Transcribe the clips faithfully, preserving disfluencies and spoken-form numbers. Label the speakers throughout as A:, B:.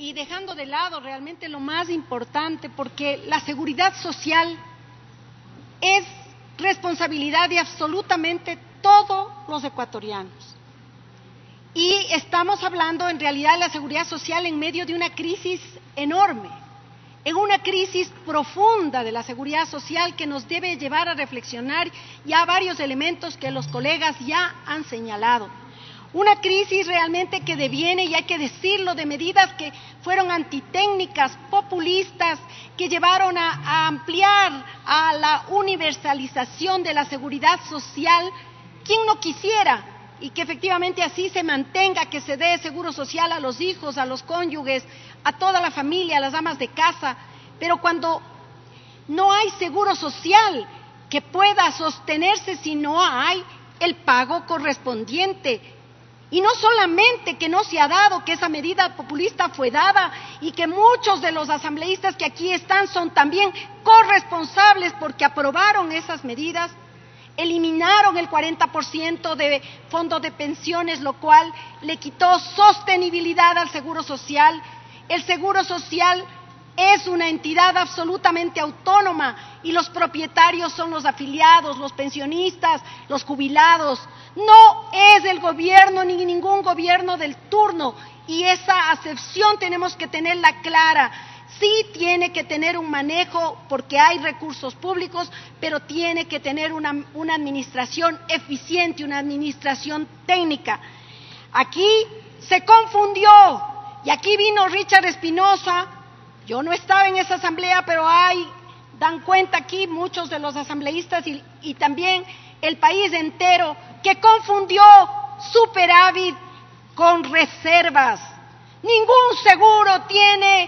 A: y dejando de lado realmente lo más importante, porque la seguridad social es responsabilidad de absolutamente todos los ecuatorianos. Y estamos hablando en realidad de la seguridad social en medio de una crisis enorme, en una crisis profunda de la seguridad social que nos debe llevar a reflexionar ya varios elementos que los colegas ya han señalado. Una crisis realmente que deviene, y hay que decirlo, de medidas que fueron antitécnicas, populistas, que llevaron a, a ampliar a la universalización de la seguridad social. ¿Quién no quisiera? Y que efectivamente así se mantenga, que se dé seguro social a los hijos, a los cónyuges, a toda la familia, a las amas de casa. Pero cuando no hay seguro social que pueda sostenerse si no hay el pago correspondiente, y no solamente que no se ha dado, que esa medida populista fue dada y que muchos de los asambleístas que aquí están son también corresponsables porque aprobaron esas medidas, eliminaron el cuarenta por ciento de fondos de pensiones, lo cual le quitó sostenibilidad al Seguro Social. El Seguro Social es una entidad absolutamente autónoma y los propietarios son los afiliados, los pensionistas, los jubilados. No es el gobierno ni ningún gobierno del turno, y esa acepción tenemos que tenerla clara. Sí tiene que tener un manejo porque hay recursos públicos, pero tiene que tener una, una administración eficiente, una administración técnica. Aquí se confundió, y aquí vino Richard Espinosa. Yo no estaba en esa asamblea, pero hay, dan cuenta aquí muchos de los asambleístas y, y también el país entero, que confundió superávit con reservas. Ningún seguro tiene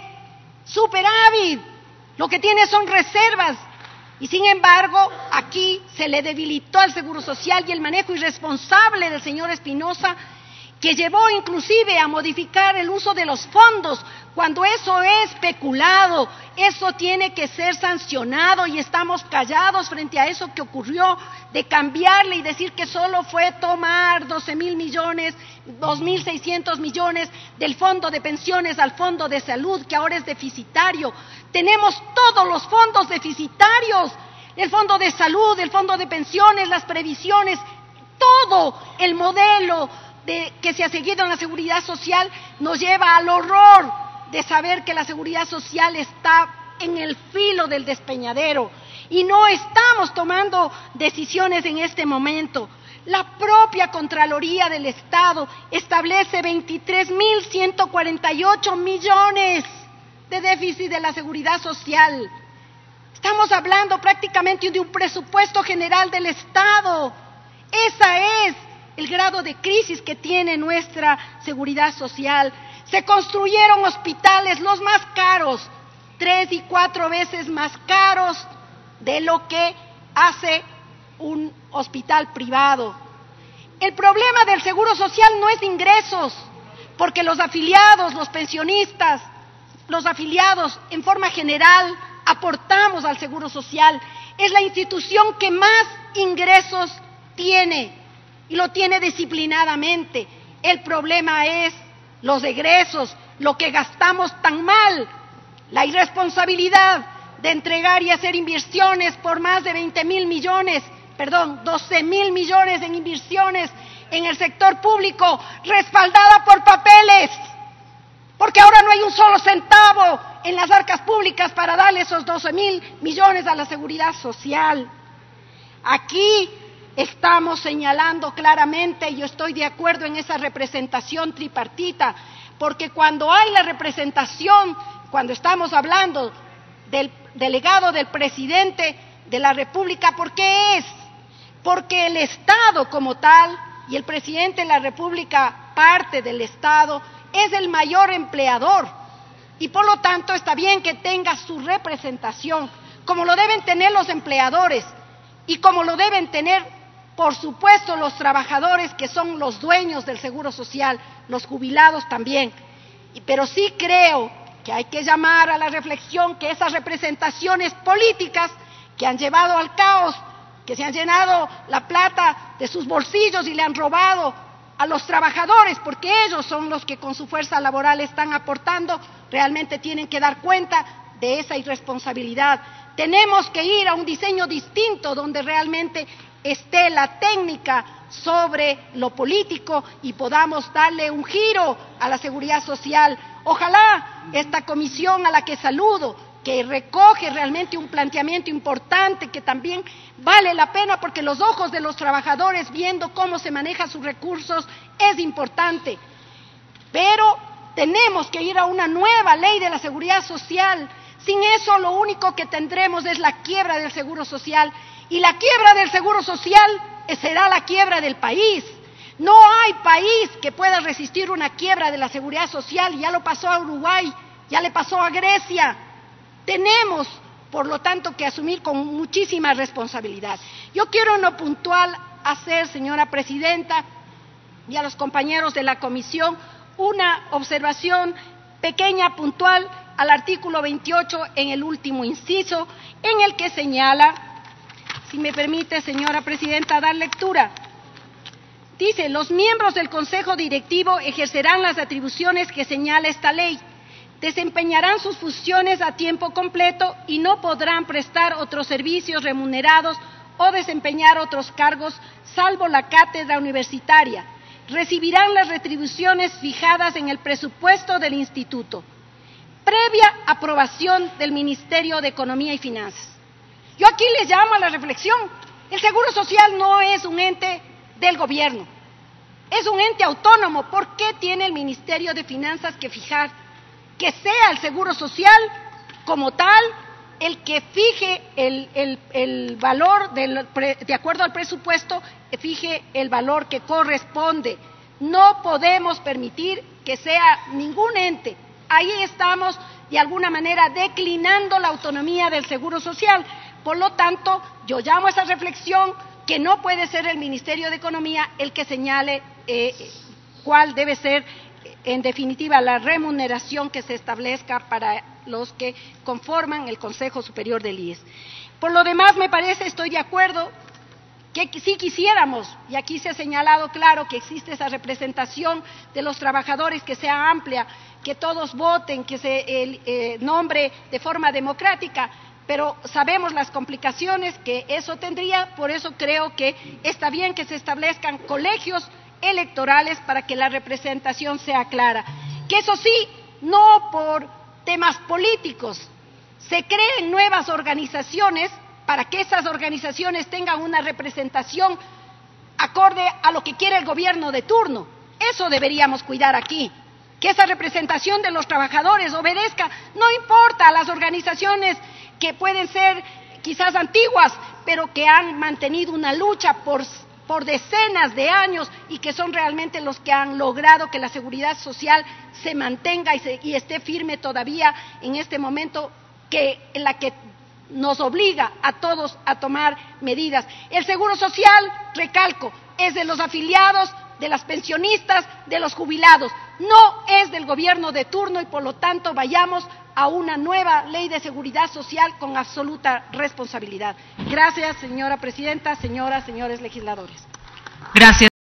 A: superávit, lo que tiene son reservas. Y sin embargo, aquí se le debilitó al Seguro Social y el manejo irresponsable del señor Espinosa, que llevó inclusive a modificar el uso de los fondos, cuando eso es peculado, eso tiene que ser sancionado, y estamos callados frente a eso que ocurrió, de cambiarle y decir que solo fue tomar doce mil millones, dos mil seiscientos millones del fondo de pensiones al fondo de salud, que ahora es deficitario. Tenemos todos los fondos deficitarios, el fondo de salud, el fondo de pensiones, las previsiones, todo el modelo de, que se ha seguido en la seguridad social nos lleva al horror de saber que la seguridad social está en el filo del despeñadero y no estamos tomando decisiones en este momento. La propia Contraloría del Estado establece veintitrés mil ciento cuarenta y ocho millones de déficit de la seguridad social. Estamos hablando prácticamente de un presupuesto general del Estado. Ese es el grado de crisis que tiene nuestra seguridad social. Se construyeron hospitales los más caros, tres y cuatro veces más caros de lo que hace un hospital privado. El problema del Seguro Social no es de ingresos, porque los afiliados, los pensionistas, los afiliados en forma general aportamos al Seguro Social. Es la institución que más ingresos tiene y lo tiene disciplinadamente. El problema es los egresos, lo que gastamos tan mal, la irresponsabilidad de entregar y hacer inversiones por más de veinte mil millones, perdón, doce mil millones en inversiones en el sector público, respaldada por papeles, porque ahora no hay un solo centavo en las arcas públicas para darle esos doce mil millones a la seguridad social. Aquí estamos señalando claramente, y yo estoy de acuerdo en esa representación tripartita, porque cuando hay la representación, cuando estamos hablando del delegado del presidente de la República, ¿por qué es? Porque el Estado como tal, y el presidente de la República, parte del Estado, es el mayor empleador, y por lo tanto está bien que tenga su representación, como lo deben tener los empleadores, y como lo deben tener, por supuesto, los trabajadores que son los dueños del Seguro Social, los jubilados también. Pero sí creo que hay que llamar a la reflexión que esas representaciones políticas que han llevado al caos, que se han llenado la plata de sus bolsillos y le han robado a los trabajadores, porque ellos son los que con su fuerza laboral están aportando, realmente tienen que dar cuenta de esa irresponsabilidad. Tenemos que ir a un diseño distinto donde realmente esté la técnica sobre lo político y podamos darle un giro a la seguridad social. Ojalá esta comisión a la que saludo, que recoge realmente un planteamiento importante que también vale la pena porque los ojos de los trabajadores viendo cómo se manejan sus recursos es importante. Pero tenemos que ir a una nueva ley de la seguridad social. Sin eso lo único que tendremos es la quiebra del seguro social y la quiebra del seguro social será la quiebra del país. No hay país que pueda resistir una quiebra de la seguridad social, ya lo pasó a Uruguay, ya le pasó a Grecia. Tenemos, por lo tanto, que asumir con muchísima responsabilidad. Yo quiero en lo puntual hacer, señora presidenta, y a los compañeros de la comisión, una observación pequeña, puntual, al artículo veintiocho, en el último inciso, en el que señala, si me permite, señora presidenta, dar lectura. Dice, los miembros del Consejo Directivo ejercerán las atribuciones que señala esta ley, desempeñarán sus funciones a tiempo completo y no podrán prestar otros servicios remunerados o desempeñar otros cargos, salvo la cátedra universitaria. Recibirán las retribuciones fijadas en el presupuesto del Instituto, previa aprobación del Ministerio de Economía y Finanzas. Yo aquí les llamo a la reflexión. El Seguro Social no es un ente del gobierno, es un ente autónomo. ¿Por qué tiene el Ministerio de Finanzas que fijar? Que sea el Seguro Social como tal el que fije el, el, el valor, del, de acuerdo al presupuesto, fije el valor que corresponde. No podemos permitir que sea ningún ente. Ahí estamos, de alguna manera, declinando la autonomía del Seguro Social. Por lo tanto, yo llamo a esa reflexión que no puede ser el Ministerio de Economía el que señale eh, cuál debe ser, en definitiva, la remuneración que se establezca para los que conforman el Consejo Superior del I E S. Por lo demás, me parece, estoy de acuerdo, que si quisiéramos, y aquí se ha señalado claro que existe esa representación de los trabajadores que sea amplia, que todos voten, que se eh, nombre de forma democrática, pero sabemos las complicaciones que eso tendría, por eso creo que está bien que se establezcan colegios electorales para que la representación sea clara. Que eso sí, no por temas políticos, se creen nuevas organizaciones para que esas organizaciones tengan una representación acorde a lo que quiere el gobierno de turno. Eso deberíamos cuidar aquí, que esa representación de los trabajadores obedezca, no importa a las organizaciones que pueden ser quizás antiguas, pero que han mantenido una lucha por, por decenas de años y que son realmente los que han logrado que la seguridad social se mantenga y, se, y esté firme todavía en este momento que, en la que nos obliga a todos a tomar medidas. El Seguro Social, recalco, es de los afiliados, de las pensionistas, de los jubilados, no es del gobierno de turno y por lo tanto vayamos a una nueva ley de seguridad social con absoluta responsabilidad. Gracias, señora presidenta, señoras, señores legisladores.
B: Gracias.